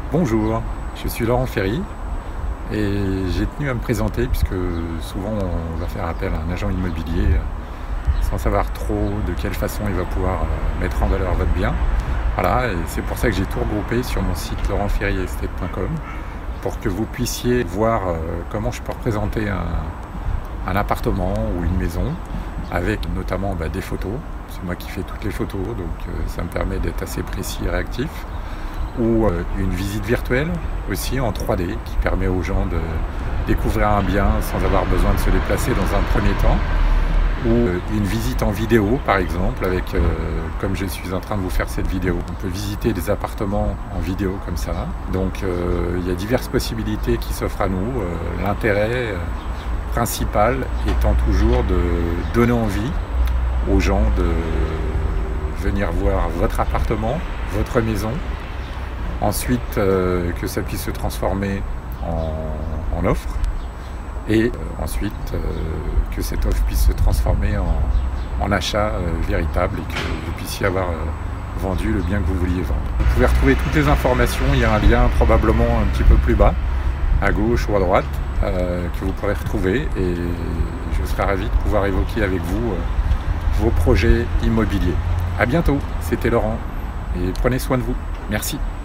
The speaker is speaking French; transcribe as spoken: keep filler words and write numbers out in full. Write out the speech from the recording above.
Bonjour, je suis Laurent Ferry et j'ai tenu à me présenter puisque souvent on va faire appel à un agent immobilier sans savoir trop de quelle façon il va pouvoir mettre en valeur votre bien. Voilà, et c'est pour ça que j'ai tout regroupé sur mon site laurent ferry estate point com pour que vous puissiez voir comment je peux représenter un, un appartement ou une maison avec notamment bah, des photos. C'est moi qui fais toutes les photos, donc ça me permet d'être assez précis et réactif. Ou une visite virtuelle aussi en trois D qui permet aux gens de découvrir un bien sans avoir besoin de se déplacer dans un premier temps, ou une visite en vidéo par exemple avec, euh, comme je suis en train de vous faire cette vidéo, on peut visiter des appartements en vidéo comme ça, donc euh, il y a diverses possibilités qui s'offrent à nous. Euh, l'intérêt principal étant toujours de donner envie aux gens de venir voir votre appartement, votre maison. Ensuite, euh, que ça puisse se transformer en, en offre. Et euh, ensuite, euh, que cette offre puisse se transformer en, en achat euh, véritable et que vous puissiez avoir euh, vendu le bien que vous vouliez vendre. Vous pouvez retrouver toutes les informations. Il y a un lien probablement un petit peu plus bas, à gauche ou à droite, euh, que vous pourrez retrouver. Et je serai ravi de pouvoir évoquer avec vous euh, vos projets immobiliers. À bientôt, c'était Laurent. Et prenez soin de vous. Merci.